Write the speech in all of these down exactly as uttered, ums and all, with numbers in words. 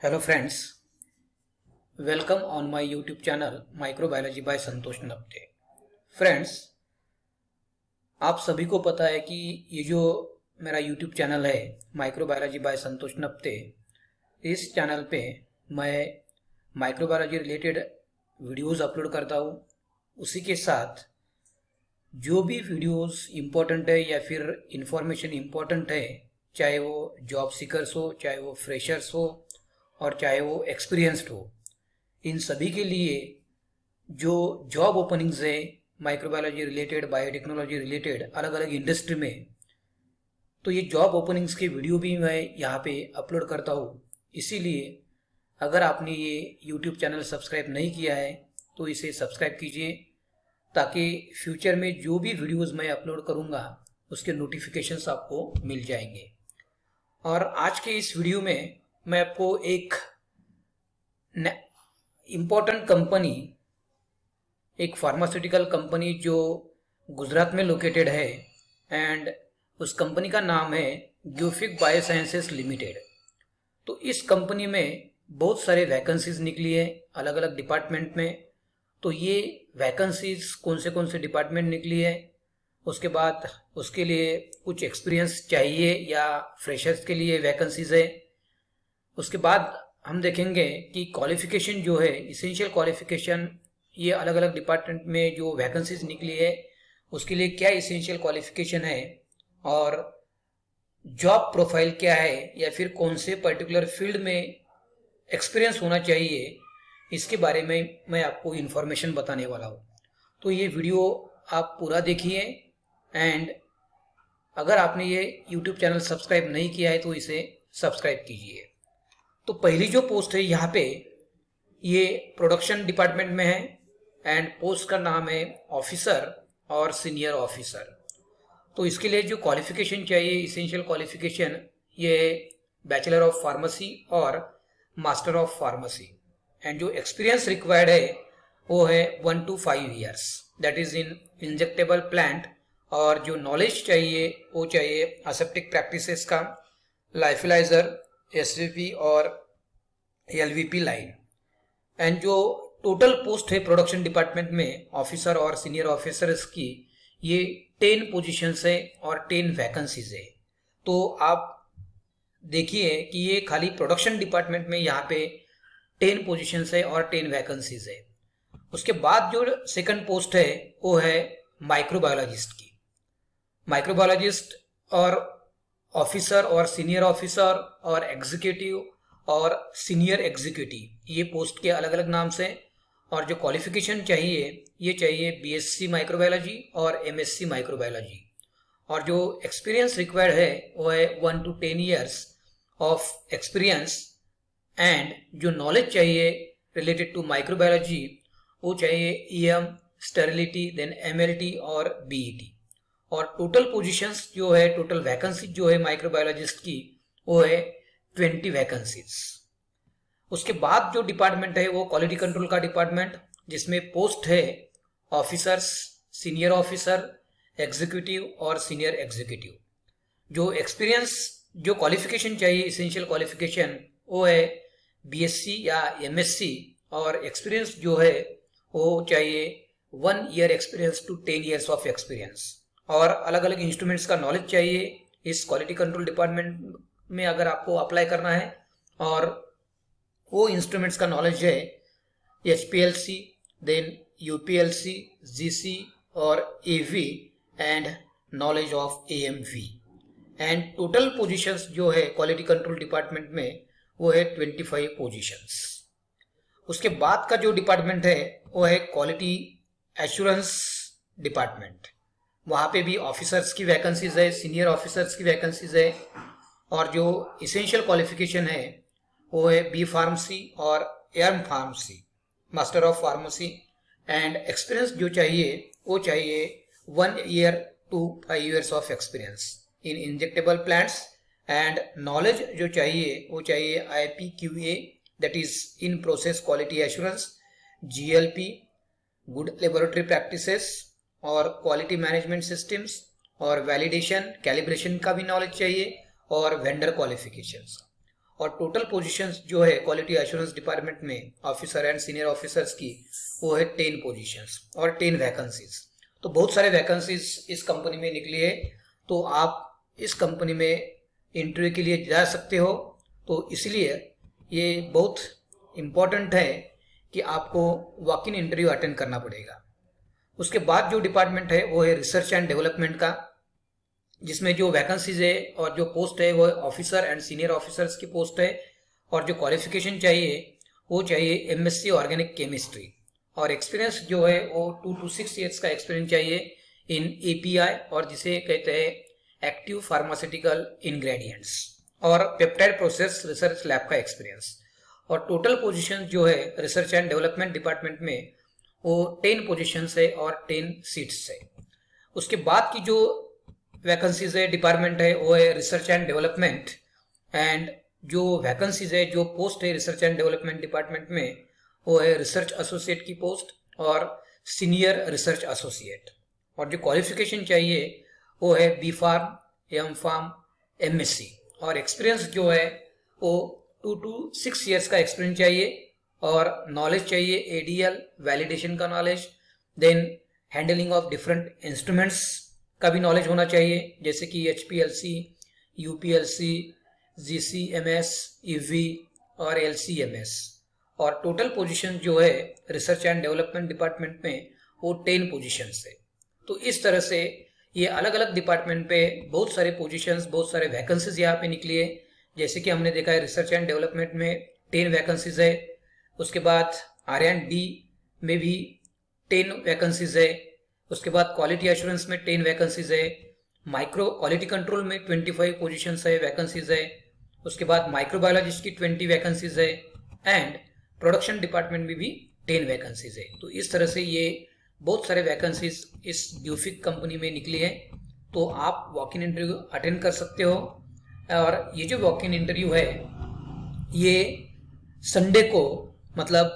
Hello friends, welcome on my YouTube channel microbiology by Santosh Napte. Friends, आप सभी को पता है कि ये जो मेरा यूट्यूब चैनल है माइक्रोबायोलॉजी बाय संतोष नप्ते, इस चैनल पे मैं माइक्रोबायोलॉजी रिलेटेड वीडियोस अपलोड करता हूँ। उसी के साथ जो भी वीडियोस इम्पोर्टेंट है या फिर इंफॉर्मेशन इम्पोर्टेंट है, चाहे वो जॉब सीकर्स हो, चाहे वो फ्रेशर्स हो और चाहे वो एक्सपीरियंस्ड हो, इन सभी के लिए जो जॉब ओपनिंग्स है माइक्रोबायोलॉजी रिलेटेड, बायोटेक्नोलॉजी रिलेटेड अलग अलग इंडस्ट्री में, तो ये जॉब ओपनिंग्स के वीडियो भी मैं यहाँ पे अपलोड करता हूँ। इसीलिए अगर आपने ये यूट्यूब चैनल सब्सक्राइब नहीं किया है तो इसे सब्सक्राइब कीजिए, ताकि फ्यूचर में जो भी वीडियोस मैं अपलोड करूँगा उसके नोटिफिकेशंस आपको मिल जाएंगे। और आज के इस वीडियो में मैं आपको एक इम्पोर्टेंट कंपनी, एक फार्मास्यूटिकल कंपनी जो गुजरात में लोकेटेड है, एंड उस कंपनी का नाम है ग्यूफिक बायोसाइंसेस लिमिटेड। तो इस कंपनी में बहुत सारे वैकेंसीज निकली है अलग अलग डिपार्टमेंट में। तो ये वैकेंसीज कौन से कौन से डिपार्टमेंट निकली है, उसके बाद उसके लिए कुछ एक्सपीरियंस चाहिए या फ्रेशर्स के लिए वैकेंसीज है, उसके बाद हम देखेंगे कि क्वालिफिकेशन जो है, इसेंशियल क्वालिफिकेशन, ये अलग अलग डिपार्टमेंट में जो वैकेंसीज निकली है उसके लिए क्या इसेंशियल क्वालिफिकेशन है, और जॉब प्रोफाइल क्या है या फिर कौन से पर्टिकुलर फील्ड में एक्सपीरियंस होना चाहिए, इसके बारे में मैं आपको इन्फॉर्मेशन बताने वाला हूँ। तो ये वीडियो आप पूरा देखिए, एंड अगर आपने ये यूट्यूब चैनल सब्सक्राइब नहीं किया है तो इसे सब्सक्राइब कीजिए। तो पहली जो पोस्ट है यहाँ पे, ये प्रोडक्शन डिपार्टमेंट में है, एंड पोस्ट का नाम है ऑफिसर और सीनियर ऑफिसर। तो इसके लिए जो क्वालिफिकेशन चाहिए, इसेंशियल क्वालिफिकेशन, ये बैचलर ऑफ फार्मेसी और मास्टर ऑफ फार्मेसी, एंड जो एक्सपीरियंस रिक्वायर्ड है वो है one to five years, that is in injectable plant. और जो नॉलेज चाहिए वो चाहिए असेप्टिक प्रैक्टिसेस का, लाइफिलाइजर, एसवीपी और एलवीपी लाइन। एंड जो टोटल पोस्ट है प्रोडक्शन डिपार्टमेंट में ऑफिसर और सीनियर ऑफिसर्स की, ये टेन पोजीशंस है और टेन वैकेंसीज है। तो आप देखिए कि ये खाली प्रोडक्शन डिपार्टमेंट में यहाँ पे टेन पोजीशंस है और टेन वैकेंसीज है। उसके बाद जो सेकंड पोस्ट है वो है माइक्रोबायोलॉजिस्ट की। माइक्रोबायोलॉजिस्ट और ऑफिसर और सीनियर ऑफिसर और एग्जीक्यूटिव और सीनियर एग्जीक्यूटिव, ये पोस्ट के अलग अलग नाम से। और जो क्वालिफिकेशन चाहिए, ये चाहिए बीएससी माइक्रोबायोलॉजी और एमएससी माइक्रोबायोलॉजी। और जो एक्सपीरियंस रिक्वायर्ड है वो है one to ten years of experience. And जो नॉलेज चाहिए रिलेटेड टू माइक्रोबायोलॉजी वो चाहिए ईएम, स्टेरिलिटी, देन एमएलटी और बीईटी। और टोटल पोजीशंस जो है, टोटल वैकेंसी जो है माइक्रोबायोलॉजिस्ट की, वो है ट्वेंटी वैकेंसीज। उसके बाद जो डिपार्टमेंट है वो क्वालिटी कंट्रोल का डिपार्टमेंट, जिसमें पोस्ट है ऑफिसर्स, सीनियर ऑफिसर, एग्जीक्यूटिव और सीनियर एग्जीक्यूटिव। जो एक्सपीरियंस, जो क्वालिफिकेशन चाहिए, इसेंशियल क्वालिफिकेशन, वो है बीएससी या एमएससी। और एक्सपीरियंस जो है वो चाहिए one year experience to ten years of experience. और अलग अलग इंस्ट्रूमेंट्स का नॉलेज चाहिए इस क्वालिटी कंट्रोल डिपार्टमेंट में अगर आपको अप्लाई करना है। और वो इंस्ट्रूमेंट्स का नॉलेज है एचपीएलसी, देन यूपीएलसी, जीसी और AV, and knowledge of AMV. And total positions जो है क्वालिटी कंट्रोल डिपार्टमेंट में वो है ट्वेंटी फाइव पोजीशंस। उसके बाद का जो डिपार्टमेंट है वो है क्वालिटी एश्योरेंस डिपार्टमेंट। वहाँ पे भी ऑफिसर्स की वैकेंसीज है, सीनियर ऑफिसर्स की वैकेंसीज है। और जो इसेंशियल क्वालिफिकेशन है वो है बी फार्मेसी और M pharmacy, master of pharmacy. And experience जो चाहिए वो चाहिए one year to five years of experience in injectable plants. And knowledge जो चाहिए वो चाहिए IPQA, that is in process quality assurance, GLP, good laboratory practices और क्वालिटी मैनेजमेंट सिस्टम्स, और वैलिडेशन, कैलिब्रेशन का भी नॉलेज चाहिए, और वेंडर क्वालिफिकेशंस। और टोटल पोजीशंस जो है क्वालिटी एश्योरेंस डिपार्टमेंट में ऑफिसर एंड सीनियर ऑफिसर्स की वो है टेन पोजीशंस और टेन वैकेंसीज। तो बहुत सारे वैकेंसीज इस कंपनी में निकली है, तो आप इस कंपनी में इंटरव्यू के लिए जा सकते हो। तो इसलिए ये बहुत इम्पोर्टेंट है कि आपको वॉक इन इंटरव्यू अटेंड करना पड़ेगा। उसके बाद जो डिपार्टमेंट है वो है रिसर्च एंड डेवलपमेंट का, जिसमें जो वैकेंसीज है और जो पोस्ट है वो ऑफिसर एंड सीनियर ऑफिसर्स की पोस्ट है। और जो क्वालिफिकेशन चाहिए वो चाहिए एमएससी ऑर्गेनिक केमिस्ट्री, और एक्सपीरियंस जो है वो टू टू सिक्स ईयर्स का एक्सपीरियंस चाहिए इन एपीआई, और जिसे कहते हैं एक्टिव फार्मास्यूटिकल इंग्रेडिएंट्स, और पेप्टाइड प्रोसेस रिसर्च लैब का एक्सपीरियंस। और टोटल पोजीशन जो है रिसर्च एंड डेवलपमेंट डिपार्टमेंट में वो टेन पोजीशंस है और टेन सीट्स है। उसके बाद की जो वैकेंसीज है डिपार्टमेंट है वो है रिसर्च एंड डेवलपमेंट, एंड जो वैकेंसीज है जो पोस्ट है रिसर्च एंड डेवलपमेंट डिपार्टमेंट में वो है रिसर्च एसोसिएट की पोस्ट और सीनियर रिसर्च एसोसिएट। और जो क्वालिफिकेशन चाहिए वो है B pharm, M pharm, MSc, और एक्सपीरियंस जो है वो टू टू सिक्स ईयर्स का एक्सपीरियंस चाहिए, और नॉलेज चाहिए एडीएल वैलिडेशन का knowledge, then handling of different instruments का भी नॉलेज होना चाहिए, जैसे कि एचपीएलसी, यूपीएलसी, जीसीएमएस, ईवी और एलसीएमएस। और टोटल पोजीशन जो है रिसर्च एंड डेवलपमेंट डिपार्टमेंट में वो टेन पोजीशंस है। तो इस तरह से ये अलग अलग डिपार्टमेंट पे बहुत सारे पोजीशंस, बहुत सारे वैकेंसीज यहाँ पे निकली है। जैसे कि हमने देखा है रिसर्च एंड डेवलपमेंट में टेन वैकेंसीज है, उसके बाद आर एंड डी में भी टेन वैकेंसीज है, उसके बाद क्वालिटी एश्योरेंस में टेन वैकेंसीज है, माइक्रो क्वालिटी कंट्रोल में ट्वेंटी फाइव पोजीशंस है, वैकेंसीज है, उसके बाद माइक्रोबायोलॉजिस्ट की ट्वेंटी वैकेंसीज है, एंड प्रोडक्शन डिपार्टमेंट में भी टेन वैकेंसीज है। तो इस तरह से ये बहुत सारे वैकेंसीज इस ग्यूफिक कंपनी में निकली है। तो आप वॉक इन इंटरव्यू अटेंड कर सकते हो, और ये जो वॉक इन इंटरव्यू है ये संडे को, मतलब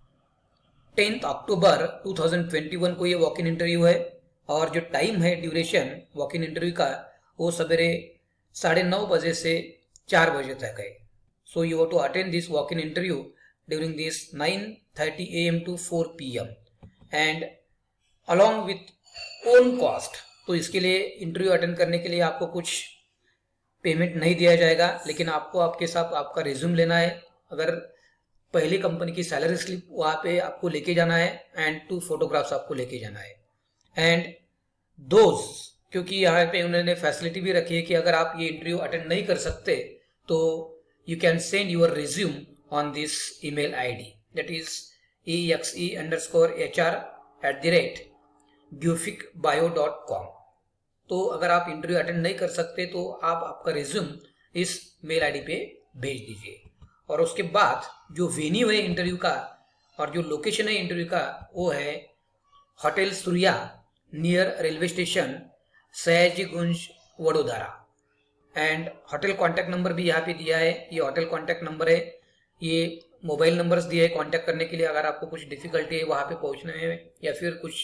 tenth October two thousand twenty one को ये वॉक इन इंटरव्यू है, और जो टाइम है ड्यूरेशन वॉक इन इंटरव्यू का वो सवेरे साढ़े नौ बजे से चार बजे तक है। So you have to attend this walk in interview during this nine thirty A M to four P M and along with own cost. तो इसके लिए इंटरव्यू अटेंड करने के लिए आपको कुछ पेमेंट नहीं दिया जाएगा, लेकिन आपको आपके साथ आपका रिज्यूम लेना है, अगर पहली कंपनी की सैलरी स्लिप वहाँ पे आपको लेके जाना है, एंड टू फोटोग्राफ्स आपको लेके जाना है। एंड दोज, क्योंकि यहाँ पे उन्होंने फैसिलिटी भी रखी है कि अगर आप ये इंटरव्यू अटेंड नहीं कर सकते तो you can send your resume on this email ID, that is E X E underscore H R at the rate Gufic bio dot com. तो अगर आप इंटरव्यू अटेंड नहीं कर सकते तो आप आपका रिज्यूम इस मेल आईडी पे भेज दीजिए। और उसके बाद जो वेन्यू है इंटरव्यू का और जो लोकेशन है इंटरव्यू का वो है hotel Surya near railway station Sayajiganj Vadodara. And hotel contact number भी यहाँ पे दिया है, ये होटल कॉन्टैक्ट नंबर है, ये मोबाइल नंबर्स दिए है कॉन्टैक्ट करने के लिए। अगर आपको कुछ डिफिकल्टी है वहाँ पे पहुँचने में या फिर कुछ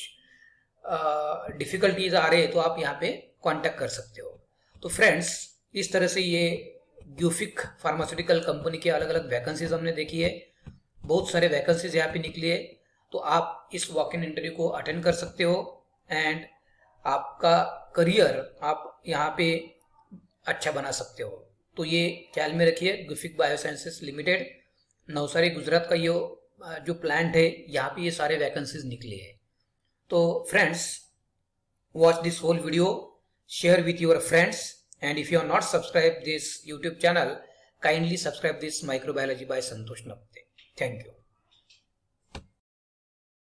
डिफिकल्टीज आ रहे हैं तो आप यहाँ पे कॉन्टैक्ट कर सकते हो। तो फ्रेंड्स, इस तरह से ये ग्यूफिक फार्मास्यूटिकल कंपनी के अलग अलग वैकेंसीज हमने देखी है, बहुत सारे वैकेंसीज यहाँ पे निकली है। तो आप इस वॉक इन इंटरव्यू को अटेंड कर सकते हो, एंड आपका करियर आप यहाँ पे अच्छा बना सकते हो। तो ये ख्याल में रखिए, ग्यूफिक बायोसाइंसेस लिमिटेड नवसारी गुजरात का ये जो प्लांट है यहाँ पे ये सारे वैकेंसीज निकले हैं। तो friends, watch this whole video, share with your friends, and if you are not subscribed this YouTube channel, kindly subscribe this Microbiology by Santosh Napte. Thank you.